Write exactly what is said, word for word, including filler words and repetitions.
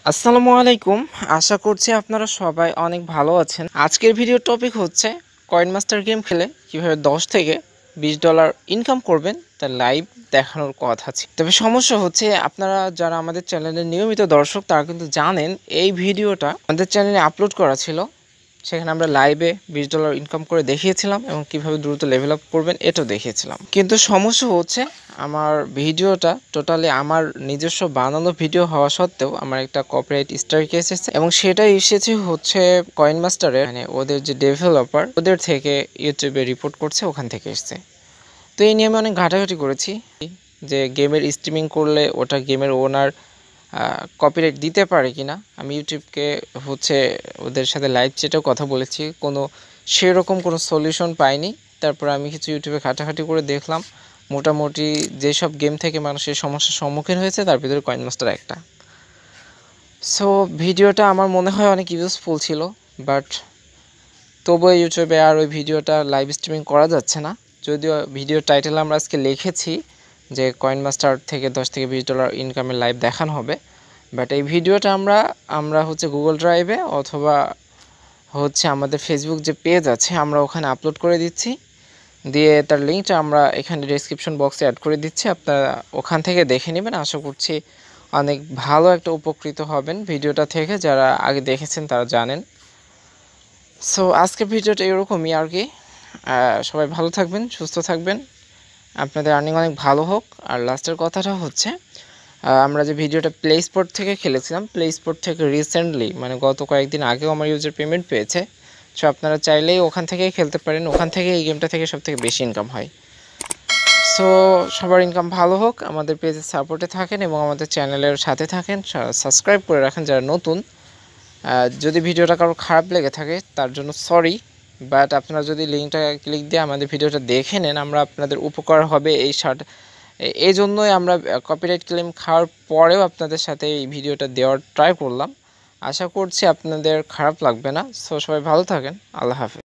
আসসালামু আলাইকুম। আশা করছি আপনারা সবাই অনেক ভালো আছেন। আজকের ভিডিও টপিক হচ্ছে কয়েন মাস্টার গেম খেলে কিভাবে দশ থেকে বিশ ডলার ইনকাম করবেন তার লাইভ দেখানোর কথা আছে। তবে সমস্যা হচ্ছে আপনারা যারা আমাদের চ্যানেলের নিয়মিত দর্শক তারা কিন্তু জানেন এই ভিডিওটা আমাদের চ্যানেলে আপলোড করা ছিল। সেখানে আমরা লাইভে বিশ ডলার ইনকাম করে দেখিয়েছিলাম এবং কিভাবে দ্রুত লেভেল আপ করবেন এটাও দেখিয়েছিলাম। কিন্তু সমস্যা হচ্ছে আমার ভিডিওটা টোটালি আমার নিজস্ব বানানো ভিডিও হওয়া সত্ত্বেও আমার একটা কপিরাইট স্ট্রাইক এসেছে এবং সেটা এসেছে হচ্ছে কয়েন মাস্টারে, মানে ওদের যে ডেভেলপার ওদের থেকে ইউটিউবে রিপোর্ট করছে, ওখান থেকে এসেছে। তো এই নিয়ে আমি অনেক ঘাটাঘাটি করেছি যে গেমের স্ট্রিমিং করলে ওটা গেমের ওনার কপিরাইট দিতে পারে কিনা। আমি ইউটিউবকে হচ্ছে ওদের সাথে লাইভ চ্যাটেও কথা বলেছি, কোনো সেরকম কোনো সলিউশন পাইনি। তারপর আমি কিছু ইউটিউবে ঘাটাঘাটি করে দেখলাম মোটামুটি যেসব গেম থেকে মানুষের সমস্যার সম্মুখীন হয়েছে তার ভিতরে কয়েন মাস্টার একটা। সো ভিডিওটা আমার মনে হয় অনেক ইউজফুল ছিল, বাট তবুও ইউটিউবে আর ওই ভিডিওটা লাইভ স্ট্রিমিং করা যাচ্ছে না। যদিও ভিডিও টাইটেল আমরা আজকে লিখেছি যে কয়েন মাস্টার থেকে দশ থেকে বিশ ডলার ইনকামের লাইভ দেখানো হবে, বাট এই ভিডিওটা আমরা আমরা হচ্ছে গুগল ড্রাইভে অথবা হচ্ছে আমাদের ফেসবুক যে পেজ আছে আমরা ওখানে আপলোড করে দিচ্ছি, দিয়ে তার লিঙ্কটা আমরা এখানে ডেসক্রিপশন বক্সে অ্যাড করে দিচ্ছি। আপনারা ওখান থেকে দেখে নেবেন। আশা করছি অনেক ভালো একটা উপকৃত হবেন ভিডিওটা থেকে, যারা আগে দেখেছেন তারা জানেন। সো আজকের ভিডিওটা এরকমই আর কি। সবাই ভালো থাকবেন, সুস্থ থাকবেন, আপনাদের আর্নিং অনেক ভালো হোক। আর লাস্টের কথাটা হচ্ছে আমরা যে ভিডিওটা প্লে স্পোর্ট থেকে খেলেছিলাম, প্লে স্পোর্ট থেকে রিসেন্টলি মানে গত কয়েকদিন আগেও আমার ইউজার পেমেন্ট পেয়েছে। সো আপনারা চাইলেই ওখান থেকেই খেলতে পারেন, ওখান থেকে এই গেমটা থেকে সবথেকে বেশি ইনকাম হয়। সো সবার ইনকাম ভালো হোক, আমাদের পেজের সাপোর্টে থাকেন এবং আমাদের চ্যানেলের সাথে থাকেন, সাবস্ক্রাইব করে রাখেন যারা নতুন। যদি ভিডিওটা কারো খারাপ লেগে থাকে তার জন্য সরি, বাট আপনারা যদি লিঙ্কটা ক্লিক দিয়ে আমাদের ভিডিওটা দেখে নেন আমরা আপনাদের উপকার হবে। এই শার্ট এই জন্যই আমরা কপিরাইট ক্লেম খাওয়ার পরেও আপনাদের সাথে এই ভিডিওটা দেওয়ার ট্রাই করলাম। আশা করছি আপনাদের খারাপ লাগবে না। সো সবাই ভালো থাকেন, আল্লাহ হাফেজ।